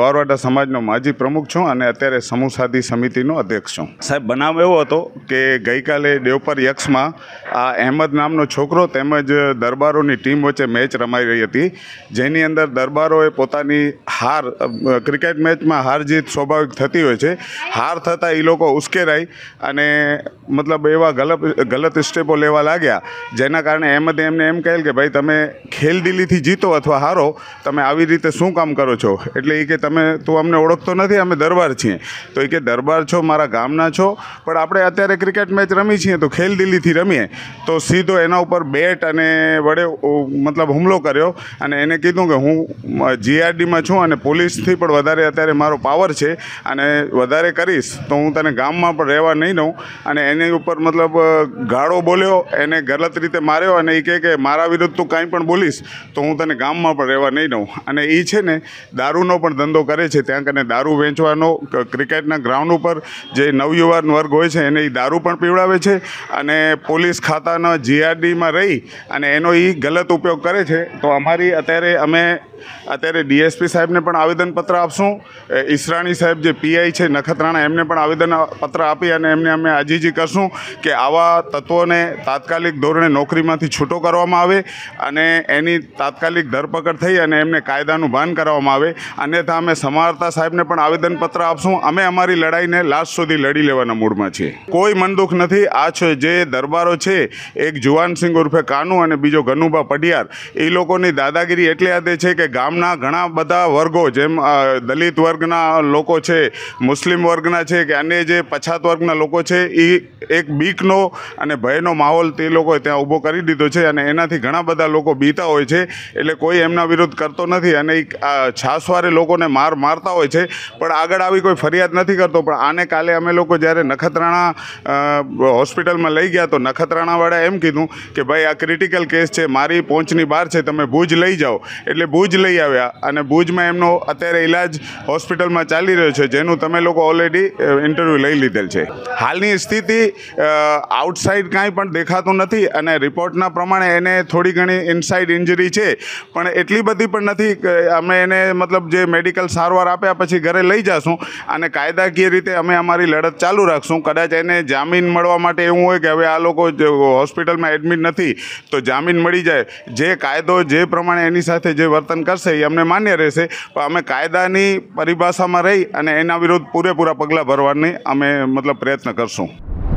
વારવાડા સમાજનો માજી પ્રમુખ છું અને અત્યારે સમૂહ સાથી સમિતિનો અધ્યક્ષ છું. સાહેબ, બનાવ એવો હતો કે ગઈકાલે દેવપર યક્ષમાં આ અહેમદ નામનો છોકરો તેમજ દરબારોની ટીમ વચ્ચે મેચ રમાઈ રહી હતી, જેની અંદર દરબારોએ પોતાની હાર, ક્રિકેટ મેચમાં હાર જીત સ્વાભાવિક થતી હોય છે, હાર થતાં એ લોકો ઉશ્કેરાઈ અને મતલબ એવા ગલત સ્ટેપો લેવા લાગ્યા, જેના કારણે અહેમદે એમને એમ કહેલ કે ભાઈ તમે ખેલદિલીથી જીતો અથવા હારો, તમે આવી રીતે શું કામ કરો છો? એટલે એ કે તું અમને ઓળખતો નથી, અમે દરબાર છીએ. તો એ કે દરબાર છો, મારા ગામના છો, પણ આપણે અત્યારે ક્રિકેટ મેચ રમી છીએ તો ખેલદિલીથી રમીએ. તો સીધો એના ઉપર બેટ અને વડે મતલબ હુમલો કર્યો અને એને કીધું કે હું GRDમાં છું અને પોલીસથી પણ વધારે અત્યારે મારો પાવર છે અને વધારે કરીશ તો હું તને ગામમાં પણ રહેવા નહીં દઉં. અને એની ઉપર મતલબ ગાળો બોલ્યો, એને ગલત રીતે માર્યો અને એ કે મારા વિરુદ્ધ તું કાંઈ પણ બોલીશ તો હું તને ગામમાં પણ રહેવા નહીં દઉં. અને એ છે ને દારૂનો પણ ધંધો કરે છે, ત્યાં કને દારૂ વેચવાનો, ક્રિકેટના ગ્રાઉન્ડ ઉપર જે નવયુવાન વર્ગ હોય છે એને એ દારૂ પણ પીવડાવે છે અને પોલીસ ખાતાના GRDમાં રહી અને એનો એ ગલત ઉપયોગ કરે છે. તો અમે અત્યારે DSP સાહેબને પણ આવેદનપત્ર આપશું. ઈસરાણી સાહેબ જે PI છે નખત્રાણા, એમને પણ આવેદનપત્ર આપી અને એમને અમે આજીજી કરશું કે આવા તત્વોને તાત્કાલિક ધોરણે નોકરીમાંથી છૂટો કરવામાં આવે અને એની તાત્કાલિક ધરપકડ થઈ અને એમને કાયદાનું ભાન કરાવવામાં આવે. અન્યથા અમે સમાહર્તા સાહેબને પણ આવેદનપત્ર આપશું. અમે અમારી લડાઈને લાસ્ટ સુધી લડી લેવાના મૂડમાં છીએ. કોઈ મન દુઃખ નથી. આ છે જે દરબારો છે, એક જુવાનસિંહ ઉર્ફે કાનુ અને બીજો ગનુભા પઢિયાર, એ લોકોની દાદાગીરી એટલે હદે છે કે ગામના ઘણા બધા વર્ગો, જેમ દલિત વર્ગના લોકો છે, મુસ્લિમ વર્ગના છે કે અન્ય જે પછાત વર્ગના લોકો છે, એ એક બીકનો અને ભયનો માહોલ તે લોકોએ ત્યાં ઊભો કરી દીધો છે અને એનાથી ઘણા બધા લોકો બીતા હોય છે. એટલે કોઈ એમના વિરુદ્ધ કરતો નથી અને છાસવારે લોકોને મારતા હોય છે, પણ આગળ આવી કોઈ ફરિયાદ નથી કરતો. પણ આને કાલે અમે લોકો જ્યારે નખત્રાણા હોસ્પિટલમાં લઈ ગયા તો નખત્રાણાવાળાએ એમ કીધું કે ભાઈ આ ક્રિટિકલ કેસ છે, મારી પહોંચની બહાર છે, તમે ભુજ લઈ જાઓ. એટલે ભુજ લઈ આવ્યા અને ભુજમાં એમનો અત્યારે ઇલાજ હોસ્પિટલમાં ચાલી રહ્યો છે, જેનું તમે લોકો ઓલરેડી ઇન્ટરવ્યૂ લઈ લીધેલ છે. હાલની સ્થિતિ આઉટસાઇડ કાંઈ પણ દેખાતું નથી અને રિપોર્ટના પ્રમાણે એને થોડી ઘણી ઇનસાઇડ ઇન્જરી છે, પણ એટલી બધી પણ નથી કે અમે એને મતલબ જે મેડિકલ સારવાર આપ્યા પછી ઘરે લઈ જઈશું અને કાયદાકીય રીતે અમે અમારી લડત ચાલુ રાખશું. કદાચ એને જામીન મળવા માટે એવું હોય કે હવે આ લોકો હોસ્પિટલમાં એડમિટ નથી તો જામીન મળી જાય, જે કાયદો જે પ્રમાણે એની સાથે જે વર્તન કરશે એ અમને માન્ય રહેશે, પણ અમે કાયદાની પરિભાષામાં રહી અને એના વિરુદ્ધ પૂરેપૂરા પગલાં ભરવાની અમે મતલબ પ્રયત્ન કરશું.